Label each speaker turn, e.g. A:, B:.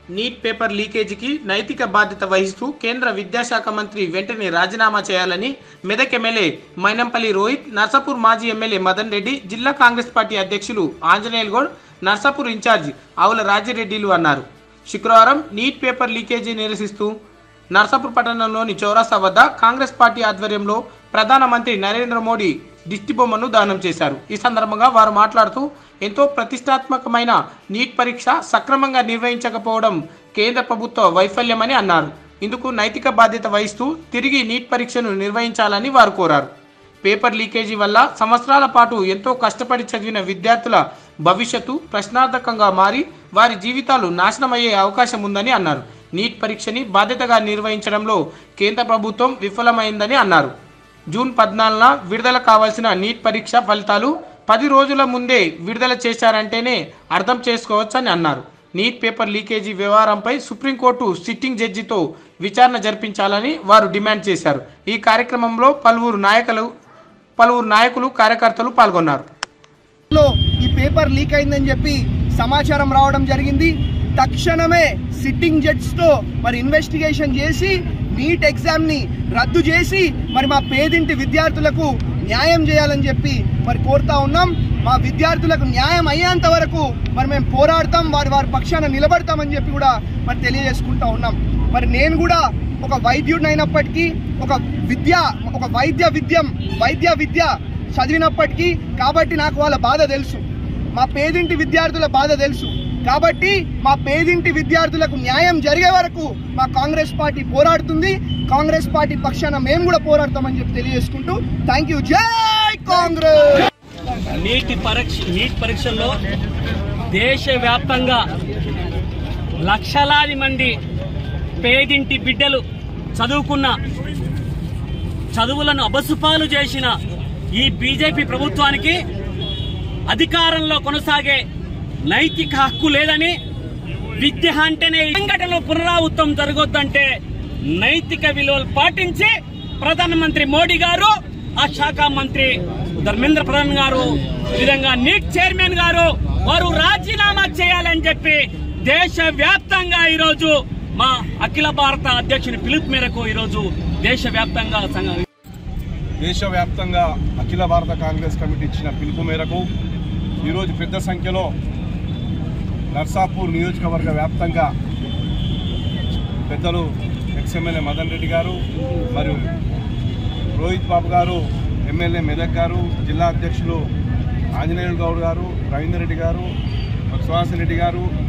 A: Neat paper లీకేజీకి నైతిక బాధ్యత వహిస్తూ కేంద్ర విద్యాశాఖ మంత్రి వెంటనే రాజీనామా చేయాలని మెదక్ ఎమ్మెల్యే మైనంపల్లి రోహిత్, నర్సాపూర్ మాజీ ఎమ్మెల్యే మదన్ రెడ్డి, జిల్లా కాంగ్రెస్ పార్టీ అధ్యక్షులు ఆంజనేయుల్ గౌడ్, నర్సాపూర్ ఇన్ఛార్జి ఆవుల రాజిరెడ్డిలు అన్నారు. శుక్రవారం నీట్ పేపర్ లీకేజీ నిరసిస్తూ నర్సాపూర్ పట్టణంలోని చౌరస్తా వద్ద కాంగ్రెస్ పార్టీ ఆధ్వర్యంలో ప్రధానమంత్రి నరేంద్ర మోడీ దిష్టి బొమ్మను దానం చేశారు. ఈ సందర్భంగా వారు మాట్లాడుతూ ఎంతో ప్రతిష్టాత్మకమైన నీట్ పరీక్ష సక్రమంగా నిర్వహించకపోవడం కేంద్ర ప్రభుత్వ వైఫల్యమని అన్నారు. ఇందుకు నైతిక బాధ్యత వహిస్తూ తిరిగి నీట్ పరీక్షను నిర్వహించాలని వారు కోరారు. పేపర్ లీకేజీ వల్ల సంవత్సరాల పాటు ఎంతో కష్టపడి చదివిన విద్యార్థుల భవిష్యత్తు ప్రశ్నార్థకంగా మారి వారి జీవితాలు నాశనమయ్యే అవకాశం ఉందని అన్నారు. నీట్ పరీక్షని బాధ్యతగా నిర్వహించడంలో కేంద్ర ప్రభుత్వం విఫలమైందని అన్నారు. జూన్ 14న విడుదల కావాల్సిన నీట్ పరీక్ష ఫలితాలు 10 రోజుల ముందే విడుదల చేశారంటేనే అర్థం చేసుకోవచ్చని అన్నారు. నీట్ పేపర్ లీకేజీ వ్యవహారంపై సుప్రీంకోర్టు సిట్టింగ్ జడ్జితో విచారణ జరిపించాలని వారు డిమాండ్ చేశారు. ఈ కార్యక్రమంలో పలువురు నాయకులు కార్యకర్తలు పాల్గొన్నారు.
B: ఈ పేపర్ లీక్ అయిందని చెప్పి సమాచారం రావడం జరిగింది. తక్షణమే సిట్టింగ్ జడ్జ్ తో ఇన్వెస్టిగేషన్ చేసి నీట్ ఎగ్జామ్ ని రద్దు చేసి మా పేదింటి విద్యార్థులకు న్యాయం చేయాలని చెప్పి కోరుతా ఉన్నాం. మా విద్యార్థులకు న్యాయం అయ్యేంత వరకు మేము పోరాడతాం, వారి పక్షాన నిలబడతామని చెప్పి కూడా తెలియజేసుకుంటా ఉన్నాం. నేను కూడా ఒక వైద్యుడిని అయినప్పటికీ ఒక వైద్య విద్య చదివినప్పటికీ కాబట్టి నాకు వాళ్ళ బాధ తెలుసు, మా పేదింటి విద్యార్థుల బాధ తెలుసు. కాబట్టి మా పేదింటి విద్యార్థులకు న్యాయం జరిగే వరకు మా కాంగ్రెస్ పార్టీ పోరాడుతుంది. కాంగ్రెస్ పార్టీ పక్షాన మేము కూడా పోరాడతామని చెప్పి తెలియజేసుకుంటూ థ్యాంక్ యూ. జై కాంగ్రెస్.
C: నీట్ పరీక్షల్లో దేశవ్యాప్తంగా లక్షలాది మంది పేదింటి బిడ్డలు చదువుకున్న చదువులను అబసుపాలు చేసిన ఈ బీజేపీ ప్రభుత్వానికి అధికారంలో కొనసాగే నైతిక హక్కు లేదని, విద్య అంటేనే సంఘటనలో పునరావృతం జరగొద్దంటే నైతిక విలువలు పాటించి ప్రధానమంత్రి మోడీ గారు, ఆ శాఖ మంత్రి ధర్మేంద్ర ప్రధాన్ గారు, ఈ విధంగా నీట్ చైర్మన్ గారు వారు రాజీనామా చేయాలని చెప్పి దేశవ్యాప్తంగా ఈరోజు మా అఖిల భారత అధ్యక్షుని పిలుపు మేరకు ఈరోజు దేశవ్యాప్తంగా
D: అఖిల భారత కాంగ్రెస్ కమిటీ ఇచ్చిన పిలుపు మేరకు ఈరోజు పెద్ద సంఖ్యలో నర్సాపూర్ నియోజకవర్గ వ్యాప్తంగా పెద్దలు ఎక్స్ఎమ్మెల్యే మదన్ రెడ్డి గారు మరియు రోహిత్ బాబు గారు, ఎమ్మెల్యే మెదక్ గారు, జిల్లా అధ్యక్షులు ఆంజనేయులు గౌడ్ గారు, రవీందర్ రెడ్డి గారు, సుహాస్ రెడ్డి గారు,